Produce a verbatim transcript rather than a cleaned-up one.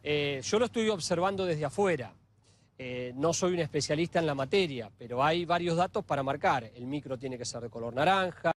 Eh, yo lo estoy observando desde afuera. Eh, no soy un especialista en la materia, pero hay varios datos para marcar. El micro tiene que ser de color naranja.